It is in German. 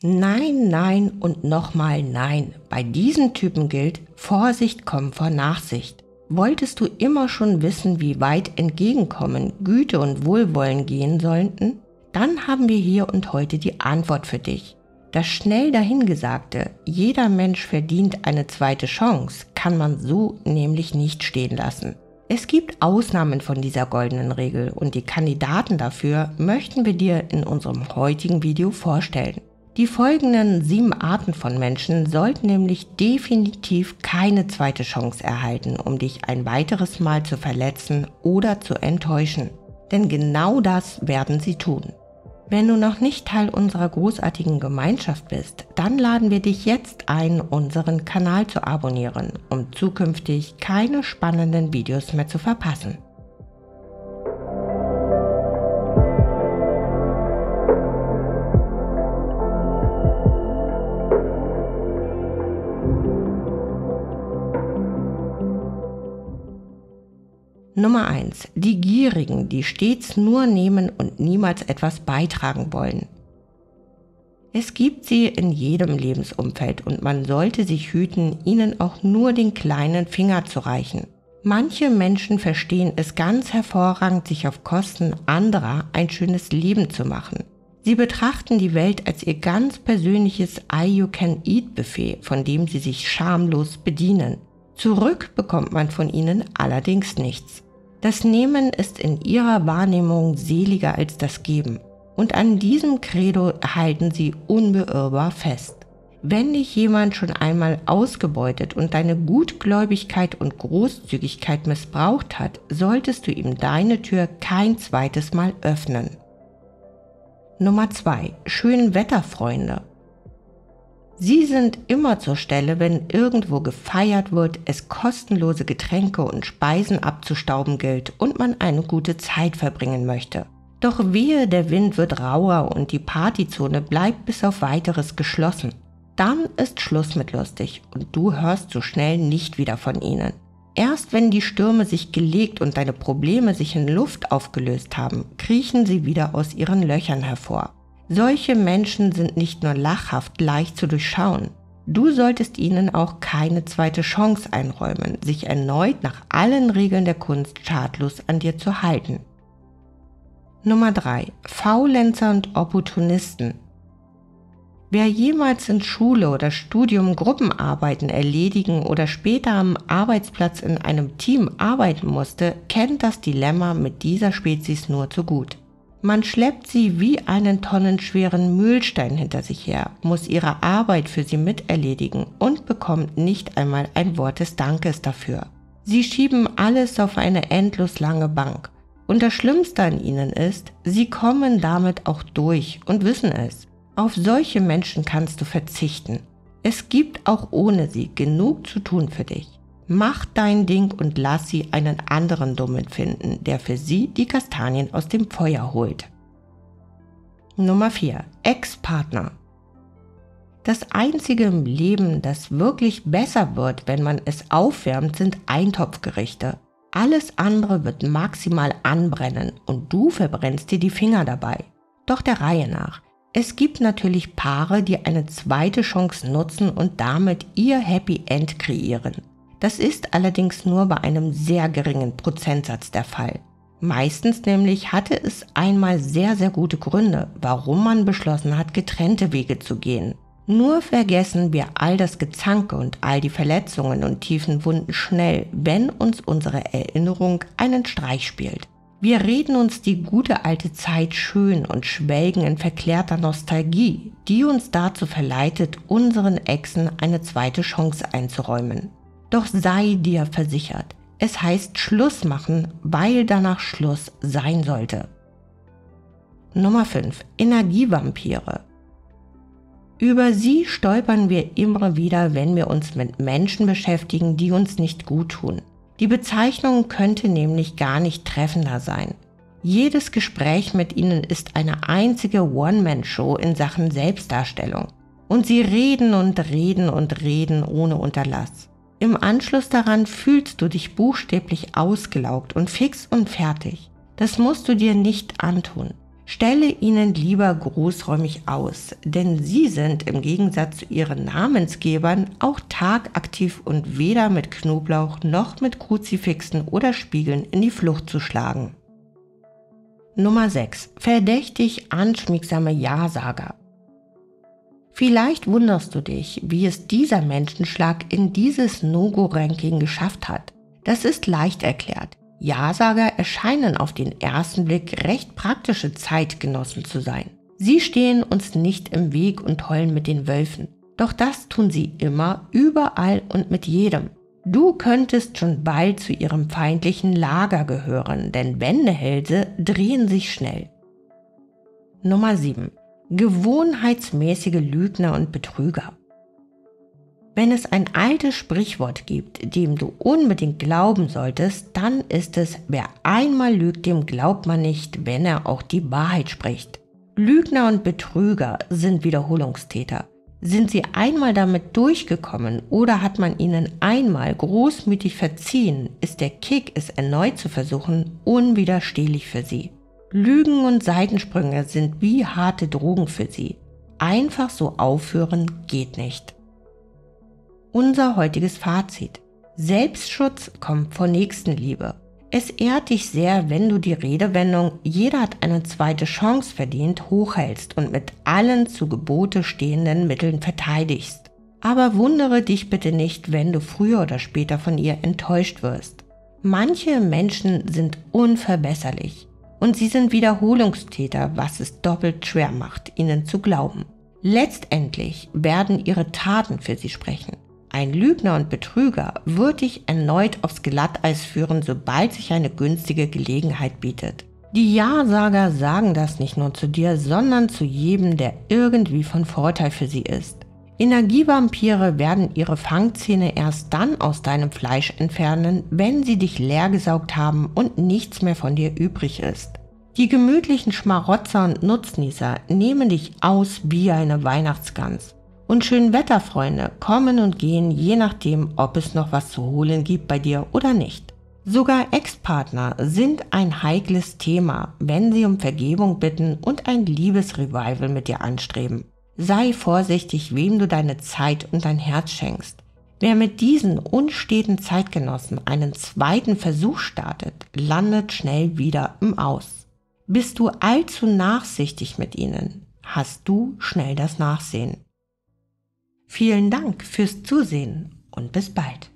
Nein, nein und nochmal nein. Bei diesen Typen gilt, Vorsicht kommt vor Nachsicht. Wolltest du immer schon wissen, wie weit Entgegenkommen, Güte und Wohlwollen gehen sollten? Dann haben wir hier und heute die Antwort für dich. Das schnell dahingesagte, jeder Mensch verdient eine zweite Chance, kann man so nämlich nicht stehen lassen. Es gibt Ausnahmen von dieser goldenen Regel und die Kandidaten dafür möchten wir dir in unserem heutigen Video vorstellen. Die folgenden 7 Arten von Menschen sollten nämlich definitiv keine zweite Chance erhalten, um dich ein weiteres Mal zu verletzen oder zu enttäuschen. Denn genau das werden sie tun. Wenn du noch nicht Teil unserer großartigen Gemeinschaft bist, dann laden wir dich jetzt ein, unseren Kanal zu abonnieren, um zukünftig keine spannenden Videos mehr zu verpassen. Nummer 1. Die Gierigen, die stets nur nehmen und niemals etwas beitragen wollen. Es gibt sie in jedem Lebensumfeld und man sollte sich hüten, ihnen auch nur den kleinen Finger zu reichen. Manche Menschen verstehen es ganz hervorragend, sich auf Kosten anderer ein schönes Leben zu machen. Sie betrachten die Welt als ihr ganz persönliches All-You-Can-Eat-Buffet, von dem sie sich schamlos bedienen. Zurück bekommt man von ihnen allerdings nichts. Das Nehmen ist in ihrer Wahrnehmung seliger als das Geben. Und an diesem Credo halten sie unbeirrbar fest. Wenn dich jemand schon einmal ausgebeutet und deine Gutgläubigkeit und Großzügigkeit missbraucht hat, solltest du ihm deine Tür kein zweites Mal öffnen. Nummer 2. Schönwetterfreunde. Sie sind immer zur Stelle, wenn irgendwo gefeiert wird, es kostenlose Getränke und Speisen abzustauben gilt und man eine gute Zeit verbringen möchte. Doch wehe, der Wind wird rauer und die Partyzone bleibt bis auf Weiteres geschlossen. Dann ist Schluss mit lustig und du hörst so schnell nicht wieder von ihnen. Erst wenn die Stürme sich gelegt und deine Probleme sich in Luft aufgelöst haben, kriechen sie wieder aus ihren Löchern hervor. Solche Menschen sind nicht nur lachhaft leicht zu durchschauen. Du solltest ihnen auch keine zweite Chance einräumen, sich erneut nach allen Regeln der Kunst schadlos an dir zu halten. Nummer 3. Faulenzer und Opportunisten. Wer jemals in Schule oder Studium Gruppenarbeiten erledigen oder später am Arbeitsplatz in einem Team arbeiten musste, kennt das Dilemma mit dieser Spezies nur zu gut. Man schleppt sie wie einen tonnenschweren Mühlstein hinter sich her, muss ihre Arbeit für sie miterledigen und bekommt nicht einmal ein Wort des Dankes dafür. Sie schieben alles auf eine endlos lange Bank. Und das Schlimmste an ihnen ist, sie kommen damit auch durch und wissen es. Auf solche Menschen kannst du verzichten. Es gibt auch ohne sie genug zu tun für dich. Mach dein Ding und lass sie einen anderen Dummen finden, der für sie die Kastanien aus dem Feuer holt. Nummer 4. Ex-Partner. Das Einzige im Leben, das wirklich besser wird, wenn man es aufwärmt, sind Eintopfgerichte. Alles andere wird maximal anbrennen und du verbrennst dir die Finger dabei. Doch der Reihe nach. Es gibt natürlich Paare, die eine zweite Chance nutzen und damit ihr Happy End kreieren. Das ist allerdings nur bei einem sehr geringen Prozentsatz der Fall. Meistens nämlich hatte es einmal sehr, sehr gute Gründe, warum man beschlossen hat, getrennte Wege zu gehen. Nur vergessen wir all das Gezanke und all die Verletzungen und tiefen Wunden schnell, wenn uns unsere Erinnerung einen Streich spielt. Wir reden uns die gute alte Zeit schön und schwelgen in verklärter Nostalgie, die uns dazu verleitet, unseren Exen eine zweite Chance einzuräumen. Doch sei dir versichert, es heißt Schluss machen, weil danach Schluss sein sollte. Nummer 5. Energievampire. Über sie stolpern wir immer wieder, wenn wir uns mit Menschen beschäftigen, die uns nicht gut tun. Die Bezeichnung könnte nämlich gar nicht treffender sein. Jedes Gespräch mit ihnen ist eine einzige One-Man-Show in Sachen Selbstdarstellung. Und sie reden und reden und reden ohne Unterlass. Im Anschluss daran fühlst du dich buchstäblich ausgelaugt und fix und fertig. Das musst du dir nicht antun. Stelle ihnen lieber großräumig aus, denn sie sind im Gegensatz zu ihren Namensgebern auch tagaktiv und weder mit Knoblauch noch mit Kruzifixen oder Spiegeln in die Flucht zu schlagen. Nummer 6. Verdächtig anschmiegsame Ja-Sager. Vielleicht wunderst du dich, wie es dieser Menschenschlag in dieses No-Go-Ranking geschafft hat. Das ist leicht erklärt. Ja-Sager erscheinen auf den ersten Blick recht praktische Zeitgenossen zu sein. Sie stehen uns nicht im Weg und heulen mit den Wölfen. Doch das tun sie immer, überall und mit jedem. Du könntest schon bald zu ihrem feindlichen Lager gehören, denn Wendehälse drehen sich schnell. Nummer 7. Gewohnheitsmäßige Lügner und Betrüger. Wenn es ein altes Sprichwort gibt, dem du unbedingt glauben solltest, dann ist es: Wer einmal lügt, dem glaubt man nicht, wenn er auch die Wahrheit spricht. Lügner und Betrüger sind Wiederholungstäter. Sind sie einmal damit durchgekommen oder hat man ihnen einmal großmütig verziehen, ist der Kick, es erneut zu versuchen, unwiderstehlich für sie. Lügen und Seitensprünge sind wie harte Drogen für sie. Einfach so aufhören geht nicht. Unser heutiges Fazit: Selbstschutz kommt vor Nächstenliebe. Es ehrt dich sehr, wenn du die Redewendung „Jeder hat eine zweite Chance verdient“ hochhältst und mit allen zu Gebote stehenden Mitteln verteidigst. Aber wundere dich bitte nicht, wenn du früher oder später von ihr enttäuscht wirst. Manche Menschen sind unverbesserlich und sie sind Wiederholungstäter, was es doppelt schwer macht, ihnen zu glauben. Letztendlich werden ihre Taten für sie sprechen. Ein Lügner und Betrüger wird dich erneut aufs Glatteis führen, sobald sich eine günstige Gelegenheit bietet. Die Ja-Sager sagen das nicht nur zu dir, sondern zu jedem, der irgendwie von Vorteil für sie ist. Energievampire werden ihre Fangzähne erst dann aus deinem Fleisch entfernen, wenn sie dich leergesaugt haben und nichts mehr von dir übrig ist. Die gemütlichen Schmarotzer und Nutznießer nehmen dich aus wie eine Weihnachtsgans. Und Schönwetterfreunde kommen und gehen, je nachdem, ob es noch was zu holen gibt bei dir oder nicht. Sogar Ex-Partner sind ein heikles Thema, wenn sie um Vergebung bitten und ein Liebesrevival mit dir anstreben. Sei vorsichtig, wem du deine Zeit und dein Herz schenkst. Wer mit diesen unsteten Zeitgenossen einen zweiten Versuch startet, landet schnell wieder im Aus. Bist du allzu nachsichtig mit ihnen, hast du schnell das Nachsehen. Vielen Dank fürs Zusehen und bis bald.